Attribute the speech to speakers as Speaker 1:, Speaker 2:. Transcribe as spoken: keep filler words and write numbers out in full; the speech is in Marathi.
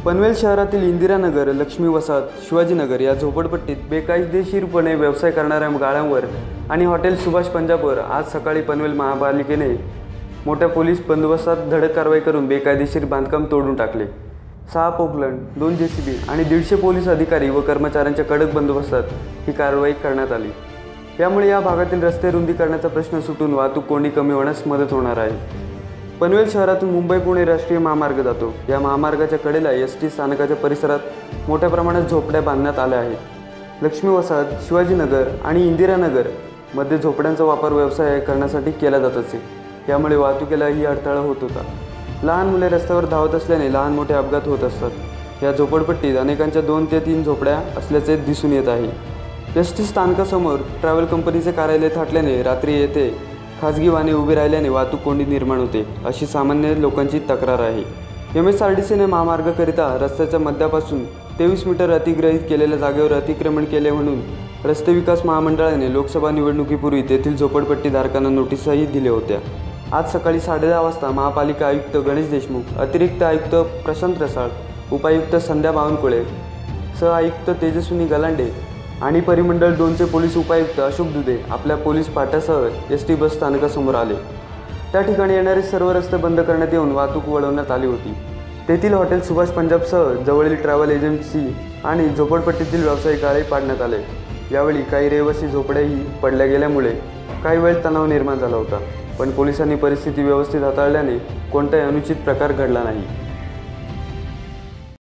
Speaker 1: पनवेल शहरातील इंदिरानगर, लक्ष्मी वसाहत, शिवाजीनगर या झोपडपट्टीत बेकायदेशीरपणे व्यवसाय करणाऱ्या गाळ्यांवर आणि हॉटेल सुभाष पंजाबवर आज सकाळी पनवेल महापालिकेने मोठ्या पोलीस बंदोबस्तात धडक कारवाई करून बेकायदेशीर बांधकाम तोडून टाकले। सहा पोकलंड, दोन जेसीबी आणि दीडशे पोलीस अधिकारी व कर्मचाऱ्यांच्या कडक बंदोबस्तात ही कारवाई करण्यात आली। यामुळे या भागातील रस्ते रुंदीकरणाचा प्रश्न सुटून वाहतूक कोंडी कमी होण्यास मदत होणार आहे। पनवेल शहरातून मुंबई पुणे राष्ट्रीय महामार्ग जातो। या महामार्गाच्या कडेला एस टी स्थानकाच्या परिसरात मोठ्या प्रमाणात झोपड्या बांधण्यात आल्या आहेत। लक्ष्मी वसाहत, शिवाजीनगर आणि इंदिरानगर मध्ये झोपड्यांचा वापर व्यवसाय करण्यासाठी केला जात असे। यामुळे वाहतुकीलाही अडथळा होत होता। लहान मुले रस्त्यावर धावत असल्याने लहान मोठे अपघात होत असतात। या झोपडपट्टीत अनेकांच्या दोन ते तीन झोपड्या असल्याचे दिसून येत आहे। एस टी स्थानकासमोर ट्रॅव्हल कंपनीचे कार्यालय थाटल्याने रात्री येथे खाजगी वाहने उभी राहिल्याने वाहतूक कोंडी निर्माण होते, अशी सामान्य लोकांची तक्रार आहे। एम एस आर टी सीने महामार्गाकरिता रस्त्याच्या मध्यापासून तेवीस मीटर अतिग्रहित केलेल्या जागेवर अतिक्रमण केले म्हणून रस्ते विकास महामंडळाने लोकसभा निवडणुकीपूर्वी तेथील झोपडपट्टीधारकांना नोटीसही दिल्या होत्या। आज सकाळी साडेदहा वाजता महापालिका आयुक्त गणेश देशमुख, अतिरिक्त आयुक्त प्रशांत रसाळ, उपायुक्त संध्या बावनकुळे, सह आयुक्त तेजस्विनी गलांडे आणि परिमंडळ दोनचे पोलीस उपायुक्त अशोक दुधे आपल्या पोलीस पाट्यासह एस टी बस स्थानकासमोर आले। त्या ठिकाणी येणारे सर्व रस्ते बंद करण्यात येऊन वाहतूक वळवण्यात आली होती। तेथील हॉटेल सुभाष पंजाबसह जवळील ट्रॅव्हल एजन्सी आणि झोपडपट्टीतील व्यावसायिक गाळे पाडण्यात आले। यावेळी काही रहिवासी झोपड्याही पडल्या गेल्यामुळे काही वेळ तणाव निर्माण झाला होता, पण पोलिसांनी परिस्थिती व्यवस्थित हाताळल्याने कोणताही अनुचित प्रकार घडला नाही।